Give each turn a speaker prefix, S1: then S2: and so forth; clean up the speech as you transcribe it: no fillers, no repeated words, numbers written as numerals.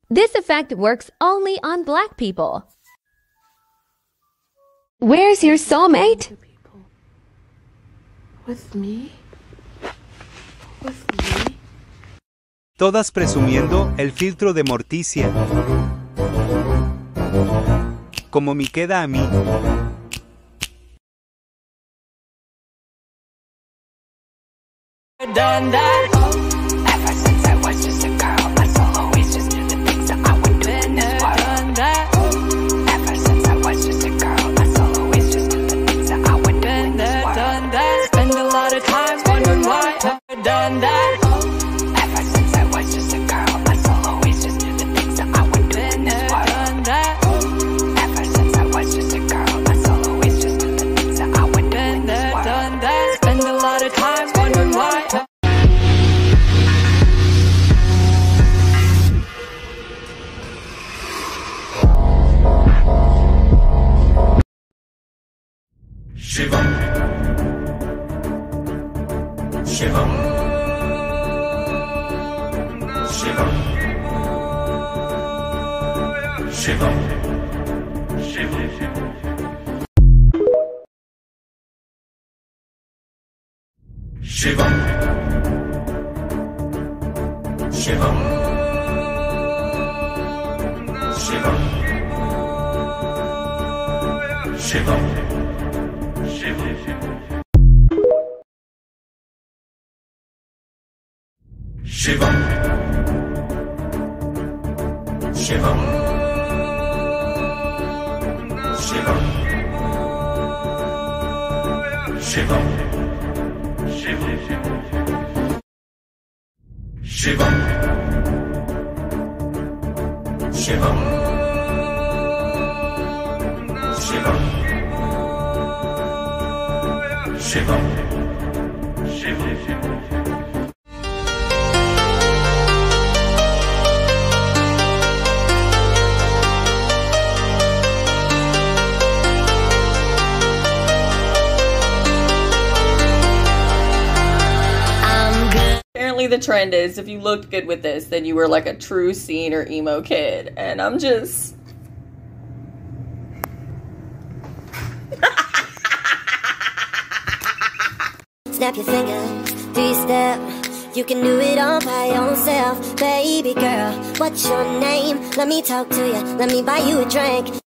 S1: This effect works only on black people. Where's your soulmate?
S2: With me? With me?
S3: Todas presumiendo el filtro de Morticia. Como me queda a mí.
S4: Done that. Ever since I was just a girl, my soul always just knew the things that I would do in this world. Done that. Ever since I was just a girl, my soul always just knew the things that I would do in this world. Done that. Spend a lot of time wondering why. Done that. Ever since I was just a girl, my soul always just knew the things that I would do in this world. Done that. Ever since I was just a girl, my soul always just knew the things that I would do in this world. Done that. Spend a lot of time wondering why.
S5: Shivam, Shivam, Shivam, Shivam, Shivam, Shivam, Shivam, Shivam, Shivam. Shivam, Shivam, Shivam, Shivam, Shivam, Shivam, Shivam, Shivam, Shivam, Shivam.
S6: Apparently the trend is if you looked good with this, then you were like a true scene or emo kid. And I'm just...
S7: Snap your finger, three-step. You can do it all by yourself. Baby girl, what's your name? Let me talk to you, let me buy you a drink.